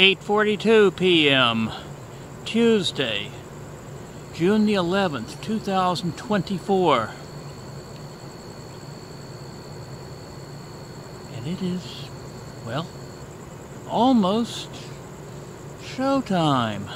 8:42 p.m. Tuesday, June the 11th, 2024. And it is, well, almost showtime.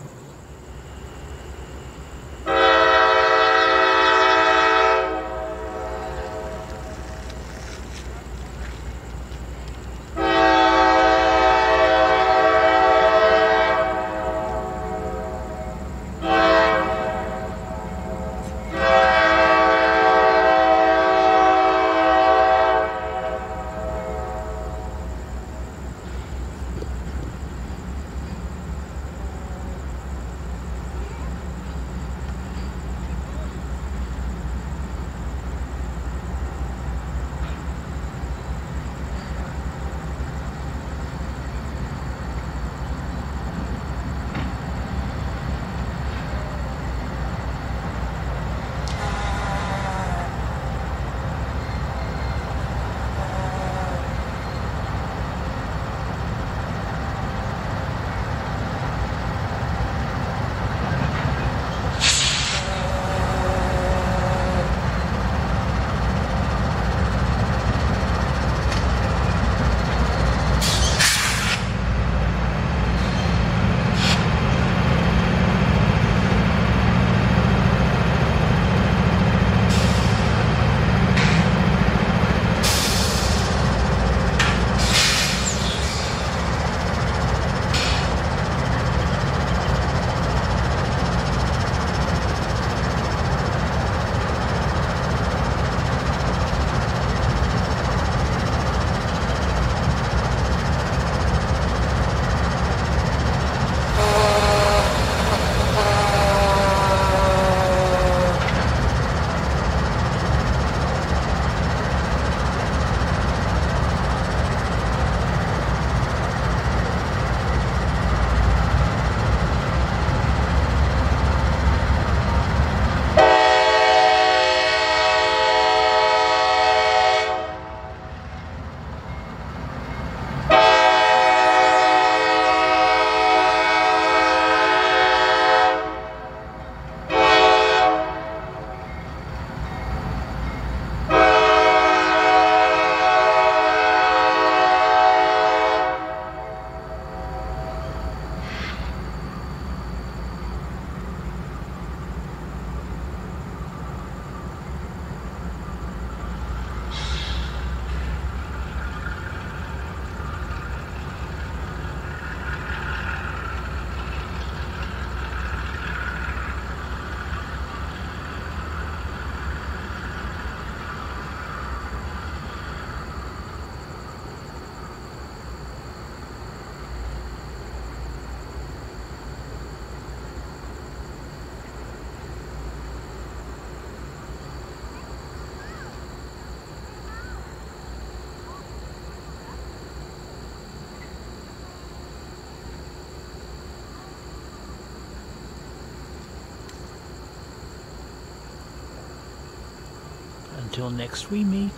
Until next we meet.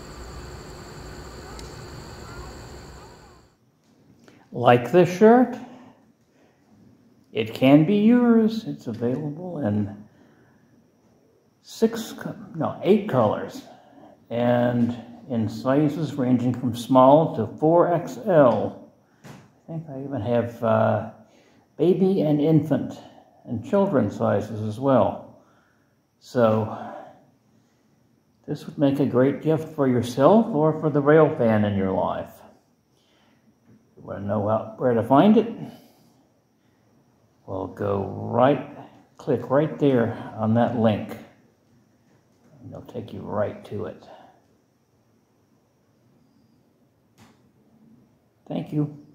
Like this shirt? It can be yours. It's available in 8 colors and in sizes ranging from small to 4XL. I think I even have baby and infant and children sizes as well. So this would make a great gift for yourself or for the rail fan in your life. If you want to know where to find it, well, click right there on that link, and it'll take you right to it. Thank you.